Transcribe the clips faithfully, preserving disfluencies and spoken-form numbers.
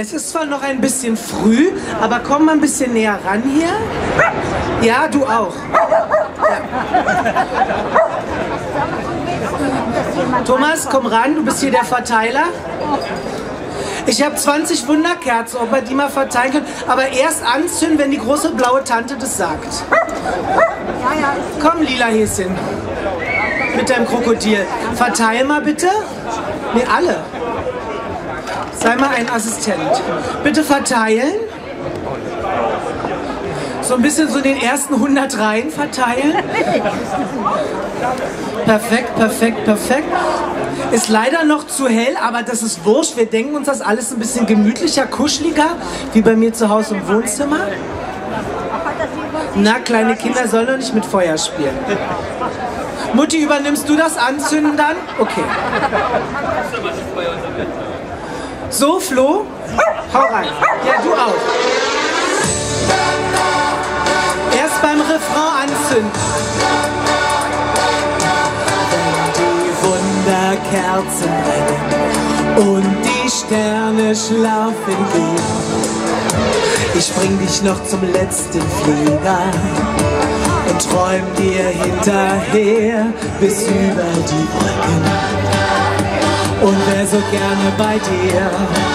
Es ist zwar noch ein bisschen früh, aber komm mal ein bisschen näher ran hier. Ja, du auch. Ja. Thomas, komm ran, du bist hier der Verteiler. Ich habe zwanzig Wunderkerzen, ob wir die mal verteilen können. Aber erst anzünden, wenn die große blaue Tante das sagt. Komm, lila Häschen. Mit deinem Krokodil. Verteil mal bitte. Nee, alle. Sei mal ein Assistent. Bitte verteilen. So ein bisschen so den ersten hundert Reihen verteilen. Perfekt, perfekt, perfekt. Ist leider noch zu hell, aber das ist wurscht. Wir denken uns das alles ein bisschen gemütlicher, kuscheliger, wie bei mir zu Hause im Wohnzimmer. Na, kleine Kinder sollen doch nicht mit Feuer spielen. Mutti, übernimmst du das Anzünden dann? Okay. So, Flo, hau rein. Ja, du auch. Erst beim Refrain anzünden. Kerzen brennen und die Sterne schlafen gehen. Ich bring dich noch zum letzten Flieger und träum dir hinterher bis über die Wolken und wär so gerne bei dir.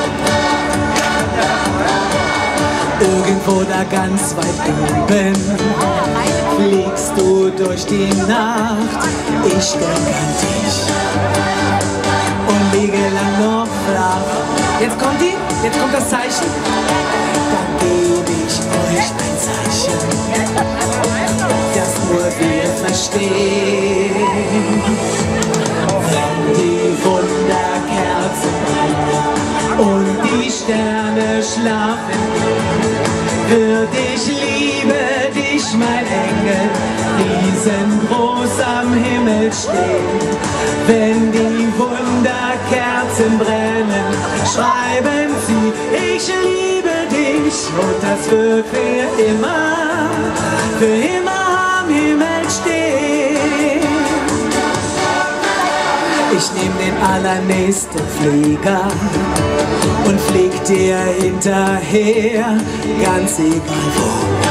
Irgendwo da ganz weit oben fliegst du durch die Nacht. Ich denk an dich und liege lang noch flach. Jetzt kommt die, jetzt kommt das Zeichen. Dann gebe ich euch ein Zeichen, das nur wir verstehen. Wenn die Wunderkerzen brennen und die Sterne schlafen, wird ich liebe dich, mein Engel, riesengroß am Himmel stehen. Wenn die Wunderkerzen brennen, schreiben sie, ich liebe dich, und das wird für immer, für immer am Himmel stehen. Ich nehm den allernächsten Flieger und flieg dir hinterher, ganz egal wo.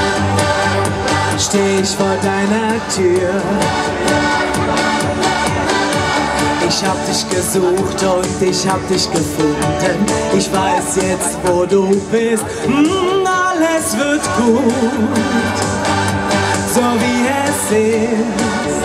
Steh ich vor deiner Tür. Ich hab dich gesucht und ich hab dich gefunden. Ich weiß jetzt, wo du bist. Mm, alles wird gut, so wie es ist.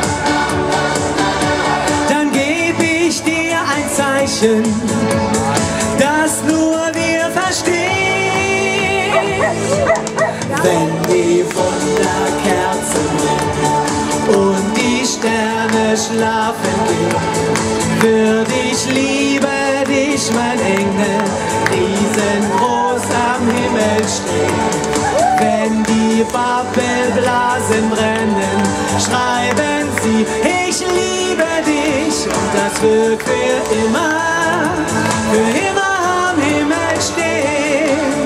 Dann geb ich dir ein Zeichen, das nur wir verstehen. Wenn die Wunderkerzen brennen und die Sterne schlafen gehen, würd ich liebe dich, mein Engel, riesengroß am Himmel stehen. Wenn die Pappelblasen brennen, schreiben sie, ich liebe dich, und das wird für immer, für immer am Himmel stehen.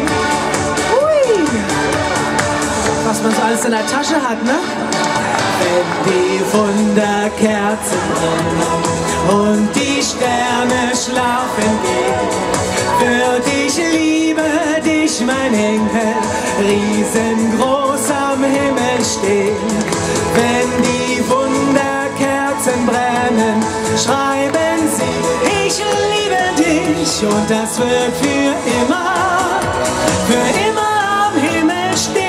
Was man so alles in der Tasche hat, ne? Wenn die Wunderkerzen brennen und die Sterne schlafen gehen, wird ich liebe dich, mein Engel, riesengroß am Himmel stehen. Wenn die Wunderkerzen brennen, schreiben sie, ich liebe dich, und das wird für immer, für immer am Himmel stehen.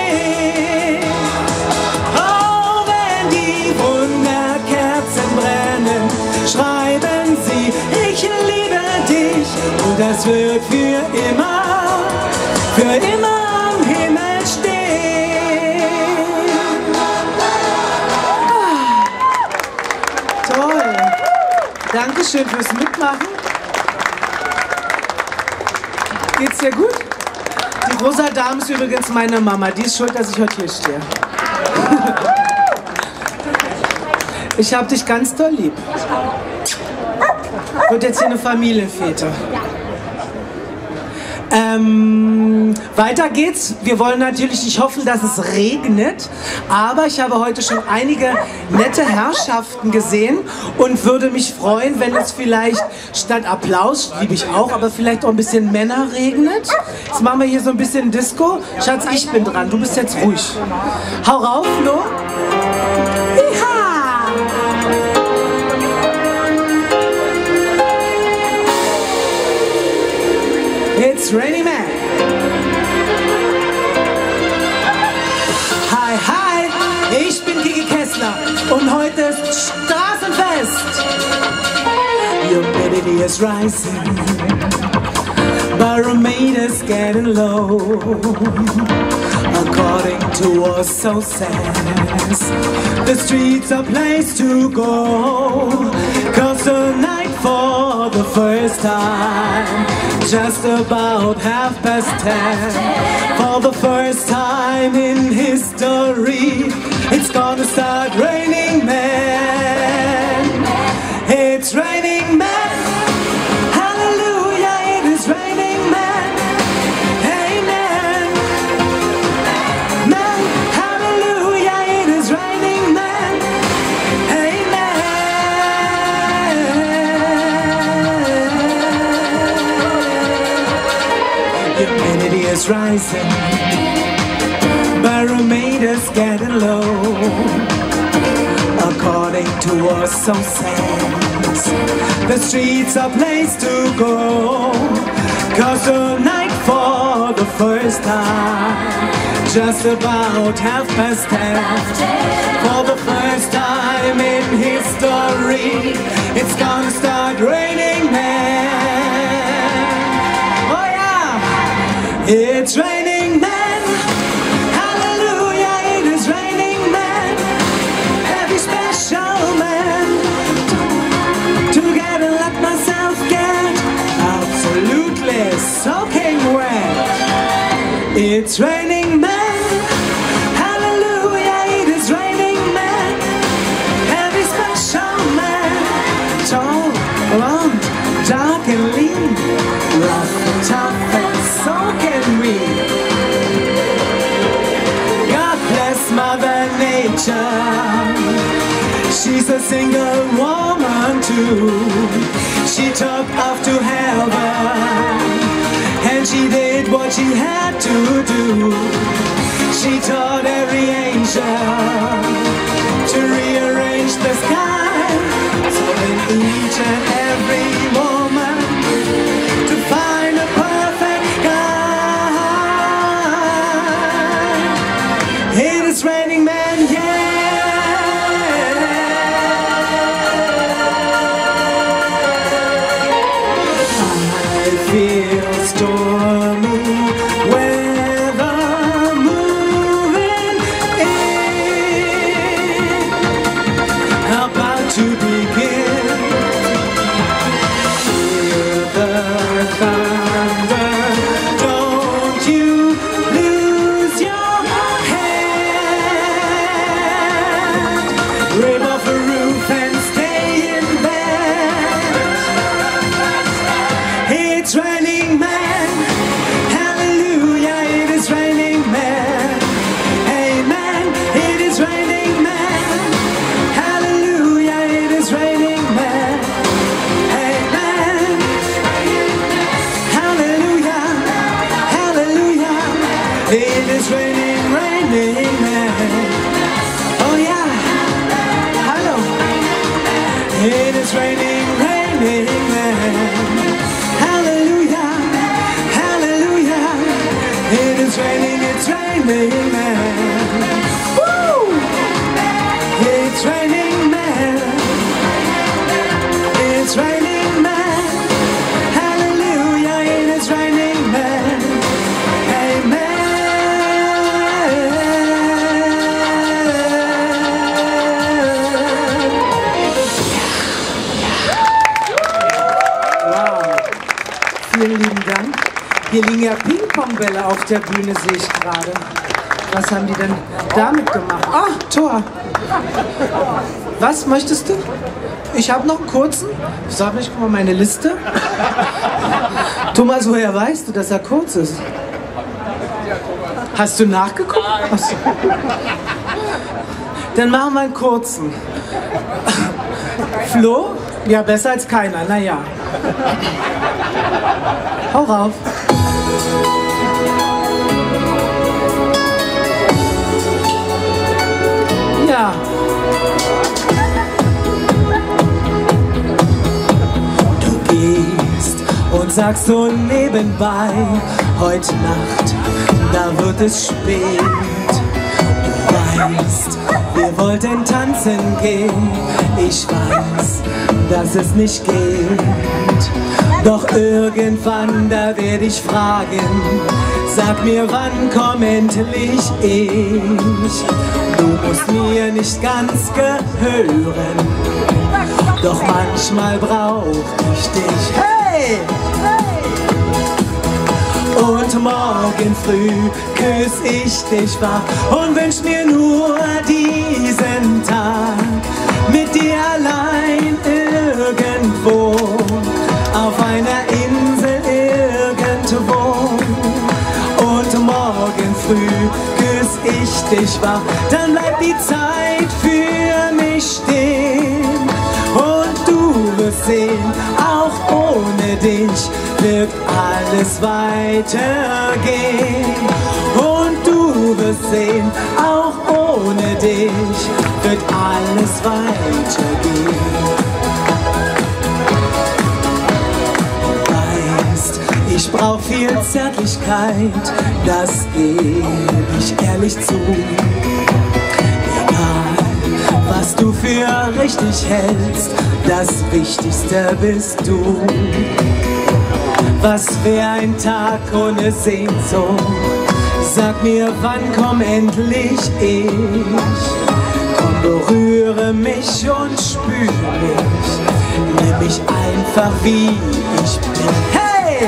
Schreiben sie, ich liebe dich, und das wird für immer, für immer am Himmel stehen. Ah, toll. Dankeschön fürs Mitmachen. Geht's dir gut? Die rosa Dame ist übrigens meine Mama. Die ist schuld, dass ich heute hier stehe. Ich hab dich ganz doll lieb. Wird jetzt hier eine Familienfete. Ähm, Ähm, weiter geht's. Wir wollen natürlich nicht hoffen, dass es regnet, aber ich habe heute schon einige nette Herrschaften gesehen und würde mich freuen, wenn es vielleicht statt Applaus, liebe ich auch, aber vielleicht auch ein bisschen Männer regnet. Jetzt machen wir hier so ein bisschen Disco. Schatz, ich bin dran, du bist jetzt ruhig. Hau rauf, Flo. It's Rainy Man. Hi, hi, ich bin Kiki Kessler und heute ist Straßenfest. Humidity is rising, barometer's getting low. According to our says, the streets are a place to go. Cause tonight for the first time, just about half past ten, for the first time in history, it's gonna start raining men. It's raining men. Hallelujah, it is raining men. Amen. Men, hallelujah, it is raining men. Amen. Humidity is rising, barometer's getting low. According to our says, the streets are a place to go. Cause tonight for the first time, just about half past ten, for the first time in history, it's gonna start raining men. Oh yeah, it's raining men. Hallelujah, it is raining men. Every special man together let myself get absolutely soaking wet. It's raining men. Hallelujah, it is raining men. Every special man, tall, blonde, dark and lean, rough and tough and so can we. God bless Mother Nature, she's a single woman too. She took off to heaven and she did what she had to do. She taught every angel to rearrange the sky, so in each and every woman to find a perfect guy. It is raining men, yeah. Feel stormy weather moving in, about to begin. Hear the thunder, don't you lose your head. Rip off the roof and stay in bed. It's raining men. Hallelujah, it is raining men. Amen, it is raining men. Hallelujah, it is raining men. Amen. Hallelujah, hallelujah, it is raining, raining men. Oh yeah, hello. It is raining, raining men. Hallelujah, hallelujah, it is raining, it's raining men. Woo! It's raining men. It's raining men. Hallelujah, it is raining men. Amen. Wow. Vielen lieben Dank. Hier liegen ja Ping-Pong-Bälle auf der Bühne, sehe ich gerade. Was haben die denn damit gemacht? Ah, Tor. Was möchtest du? Ich habe noch einen kurzen. Ich sag nicht, guck mal meine Liste. Thomas, woher weißt du, dass er kurz ist? Hast du nachgeguckt? Nein. Dann machen wir einen kurzen. Flo? Ja, besser als keiner, naja. Hau rauf. Ja. Du gehst und sagst so nebenbei, heute Nacht, da wird es spät. Du weißt, wir wollten tanzen gehen. Ich weiß, dass es nicht geht. Doch irgendwann, da werde ich fragen, sag mir, wann komm endlich ich? Du musst mir nicht ganz gehören, doch manchmal brauch ich dich. Hey! Und morgen früh küss ich dich wach und wünsch mir nur diesen Tag mit dir allein irgendwo auf einer Insel irgendwo. Und morgen früh küss ich dich wach, dann bleibt die Zeit für mich stehen. Und du wirst sehen, auch ohne dich wird alles weitergehen. Und du wirst sehen, auch ohne dich wird alles weitergehen. Weißt, ich brauch viel Zärtlichkeit, das geb ich ehrlich zu. Egal, was du für richtig hältst, das Wichtigste bist du. Was wär ein Tag ohne Sehnsucht? Sag mir, wann komm endlich ich? Komm, berühre mich und spüre mich. Nimm mich einfach wie ich bin. Hey!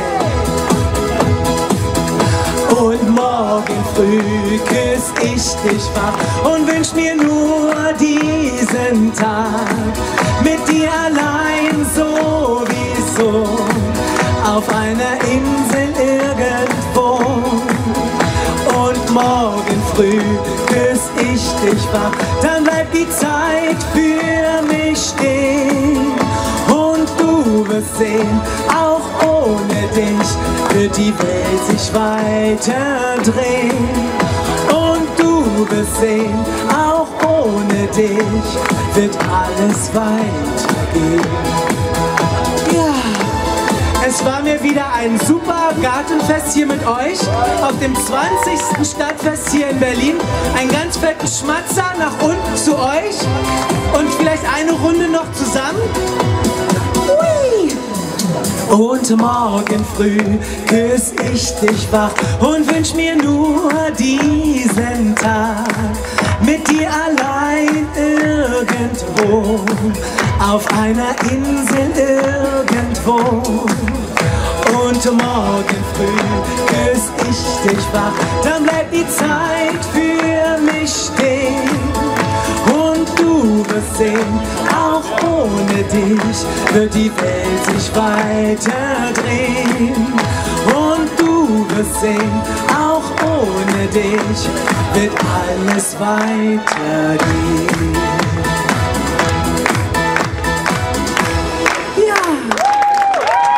Und morgen früh küss ich dich wach und wünsch mir nur diesen Tag mit dir allein sowieso auf einer Insel irgendwo. Und morgen früh küss ich dich wach, dann bleibt die Zeit für mich stehen. Und du wirst sehen, auch ohne dich wird die Welt sich weiter drehen. Und du wirst sehen, auch ohne dich wird alles weitergehen. Ja. Es war mir wieder ein super Gartenfest hier mit euch auf dem zwanzigsten Stadtfest hier in Berlin. Einen ganz fetten Schmatzer nach unten zu euch und vielleicht eine Runde noch zusammen. Hui. Und morgen früh küss ich dich wach und wünsch mir nur diesen Tag mit dir allein irgendwo auf einer Insel irgendwo. Und morgen früh küss ich dich wach, dann bleibt die Zeit für mich stehen. Und du wirst sehen, auch ohne dich wird die Welt sich weiter drehen. Und du wirst sehen, auch ohne dich wird alles weitergehen.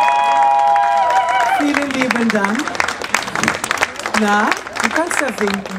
Vielen lieben Dank. Na, du kannst ja winken.